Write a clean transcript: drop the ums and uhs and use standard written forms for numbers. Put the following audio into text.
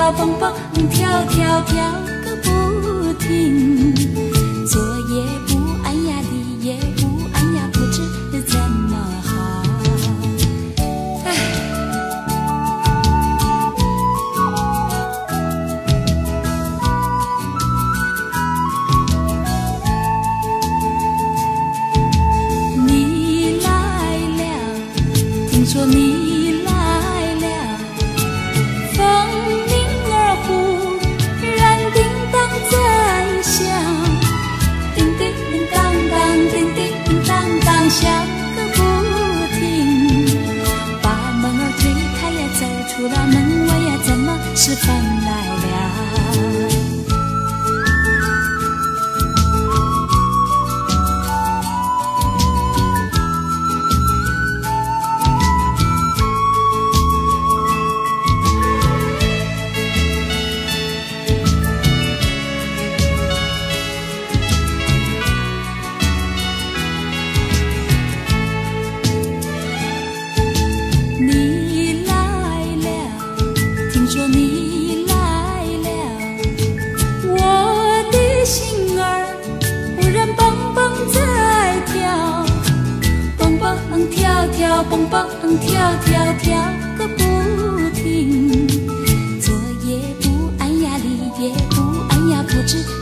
跳，蹦蹦跳跳跳个不停，左也不按呀，右也不按呀，不知怎么好。唉，你来了，听说你来了，风铃儿忽然叮当在响，叮叮当当，叮叮当当响个不停。把门儿推开呀，走出了门外呀，怎么是风来了？你来了，听说你来了，我的心儿忽然蹦蹦在跳，蹦蹦跳跳，蹦蹦跳跳跳个不停，左也不按呀，右也不按呀，不知